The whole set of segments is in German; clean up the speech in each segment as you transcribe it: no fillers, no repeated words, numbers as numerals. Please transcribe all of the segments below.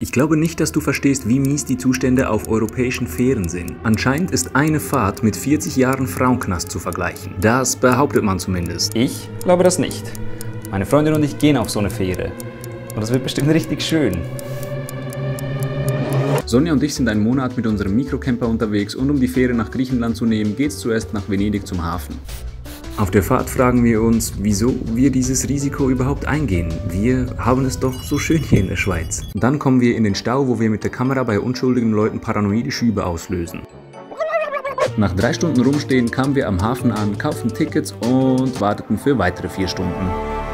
Ich glaube nicht, dass du verstehst, wie mies die Zustände auf europäischen Fähren sind. Anscheinend ist eine Fahrt mit 40 Jahren Frauenknast zu vergleichen. Das behauptet man zumindest. Ich glaube das nicht. Meine Freundin und ich gehen auf so eine Fähre. Und das wird bestimmt richtig schön. Sonja und ich sind einen Monat mit unserem Mikrocamper unterwegs und um die Fähre nach Griechenland zu nehmen, geht's zuerst nach Venedig zum Hafen. Auf der Fahrt fragen wir uns, wieso wir dieses Risiko überhaupt eingehen. Wir haben es doch so schön hier in der Schweiz. Dann kommen wir in den Stau, wo wir mit der Kamera bei unschuldigen Leuten paranoide Schübe auslösen. Nach 3 Stunden rumstehen kamen wir am Hafen an, kauften Tickets und warteten für weitere 4 Stunden.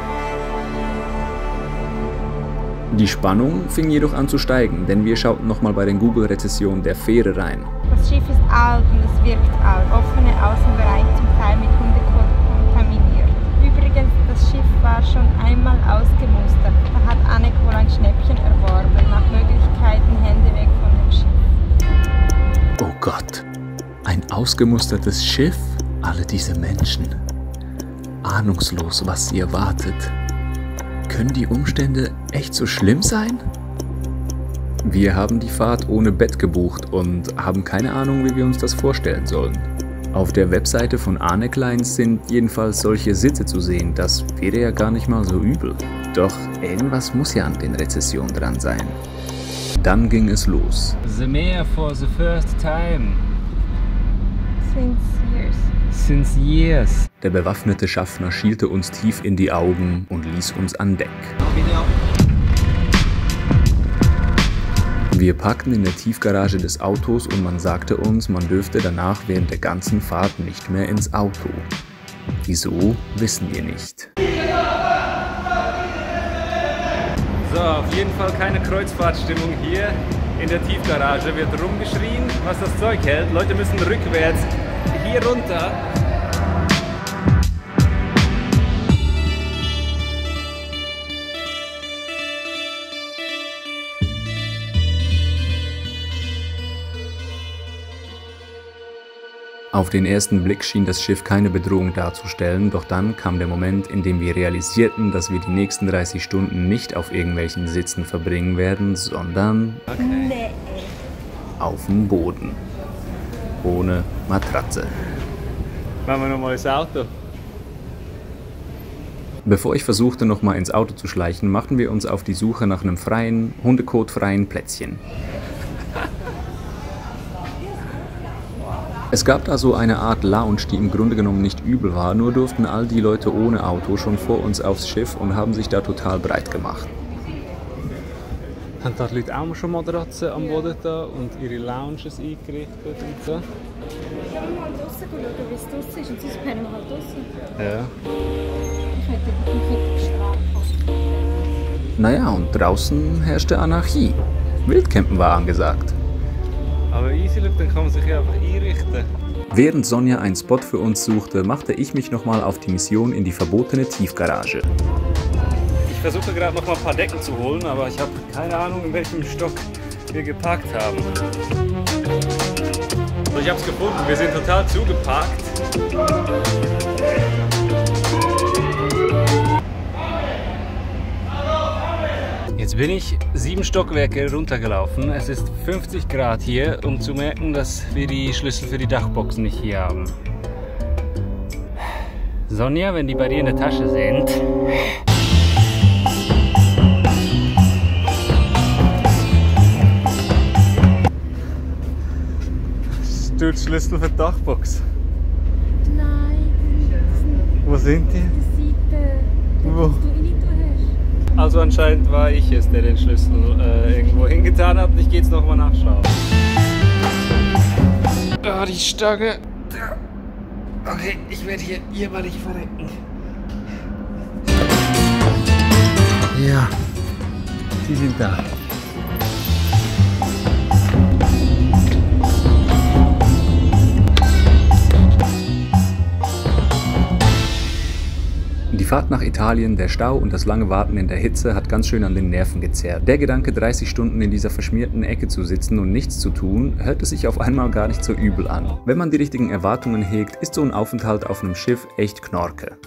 Die Spannung fing jedoch an zu steigen, denn wir schauten nochmal bei den Google-Rezessionen der Fähre rein. Das Schiff ist alt und es wirkt alt. Offene Außenbereiche zum Teil mit Hundekot kontaminiert. Übrigens, das Schiff war schon einmal ausgemustert. Da hat Annek wohl ein Schnäppchen erworben. Nach Möglichkeiten Hände weg von dem Schiff. Oh Gott, ein ausgemustertes Schiff? Alle diese Menschen. Ahnungslos, was sie erwartet. Können die Umstände echt so schlimm sein? Wir haben die Fahrt ohne Bett gebucht und haben keine Ahnung, wie wir uns das vorstellen sollen. Auf der Webseite von Annek Lines sind jedenfalls solche Sitze zu sehen, das wäre ja gar nicht mal so übel. Doch irgendwas muss ja an den Rezessionen dran sein. Dann ging es los. The Meer for the first time. Since years. Der bewaffnete Schaffner schielte uns tief in die Augen und ließ uns an Deck. Wir parkten in der Tiefgarage des Autos und man sagte uns, man dürfte danach während der ganzen Fahrt nicht mehr ins Auto. Wieso, wissen wir nicht. So, auf jeden Fall keine Kreuzfahrtstimmung hier. In der Tiefgarage wird rumgeschrien, was das Zeug hält. Leute müssen rückwärts hier runter. Auf den ersten Blick schien das Schiff keine Bedrohung darzustellen, doch dann kam der Moment, in dem wir realisierten, dass wir die nächsten 30 Stunden nicht auf irgendwelchen Sitzen verbringen werden, sondern auf dem Boden. Ohne Matratze. Machen wir nochmal ins Auto. Bevor ich versuchte, nochmal ins Auto zu schleichen, machten wir uns auf die Suche nach einem freien, hundekotfreien Plätzchen. Es gab da so eine Art Lounge, die im Grunde genommen nicht übel war, nur durften all die Leute ohne Auto schon vor uns aufs Schiff und haben sich da total breit gemacht. Haben da die Leute auch schon Matratzen am Boden da und ihre Lounges eingerichtet und so? Ja, mal draussen schauen, wie es draussen ist und sonst pennen wir halt draussen. Ja. Ich hätte gestraft. Naja, und draußen herrschte Anarchie. Wildcampen war angesagt. Aber easy, look, dann kann man sich ja einfach einrichten. Während Sonja einen Spot für uns suchte, machte ich mich nochmal auf die Mission in die verbotene Tiefgarage. Ich versuche gerade noch mal ein paar Decken zu holen, aber ich habe keine Ahnung, in welchem Stock wir geparkt haben. So, ich habe es gefunden, wir sind total zugeparkt. Jetzt bin ich 7 Stockwerke runtergelaufen. Es ist 50 Grad hier, um zu merken, dass wir die Schlüssel für die Dachboxen nicht hier haben. Sonja, wenn die bei dir in der Tasche sind. Hast du die Schlüssel für die Dachbox? Nein, Wo sind die? die Seite, Wo? du rein hast. Also anscheinend war ich es, der den Schlüssel irgendwo hingetan hat. Ich gehe jetzt nochmal nachschauen. Ah, die Stange. Okay, ich werde hier jämmerlich verrecken. Ja, die sind da. Die Fahrt nach Italien, der Stau und das lange Warten in der Hitze hat ganz schön an den Nerven gezerrt. Der Gedanke, 30 Stunden in dieser verschmierten Ecke zu sitzen und nichts zu tun, hörte sich auf einmal gar nicht so übel an. Wenn man die richtigen Erwartungen hegt, ist so ein Aufenthalt auf einem Schiff echt Knorke.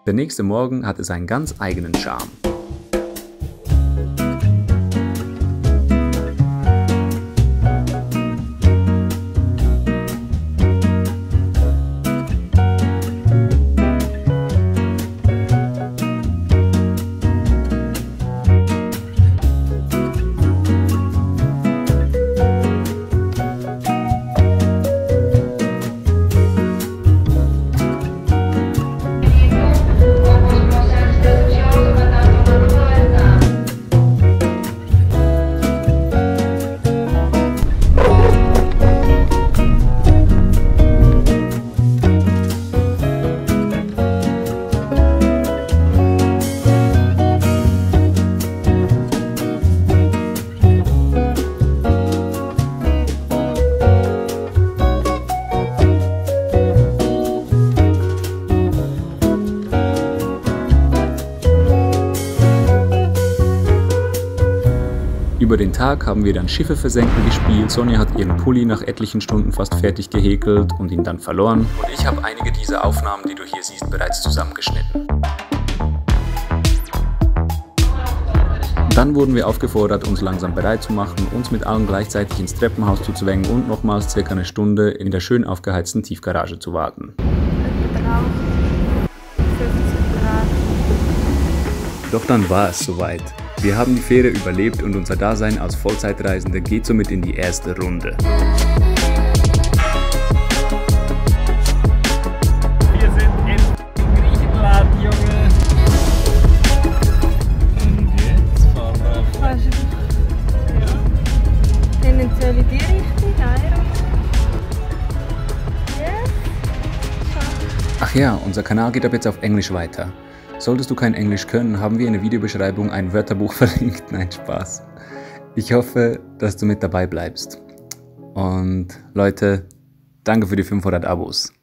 Der nächste Morgen hatte seinen ganz eigenen Charme. Über den Tag haben wir dann Schiffe versenken gespielt. Sonja hat ihren Pulli nach etlichen Stunden fast fertig gehäkelt und ihn dann verloren. Und ich habe einige dieser Aufnahmen, die du hier siehst, bereits zusammengeschnitten. Dann wurden wir aufgefordert, uns langsam bereit zu machen, uns mit allen gleichzeitig ins Treppenhaus zu zwängen und nochmals circa eine Stunde in der schön aufgeheizten Tiefgarage zu warten. Doch dann war es soweit. Wir haben die Fähre überlebt und unser Dasein als Vollzeitreisende geht somit in die erste Runde. Wir sind in Griechenland, Junge. Und jetzt fahren wir auf. Tendenziell in die Richtung, yes. Ach ja, unser Kanal geht ab jetzt auf Englisch weiter. Solltest du kein Englisch können, haben wir in der Videobeschreibung ein Wörterbuch verlinkt. Nein, Spaß. Ich hoffe, dass du mit dabei bleibst. Und Leute, danke für die 500 Abos.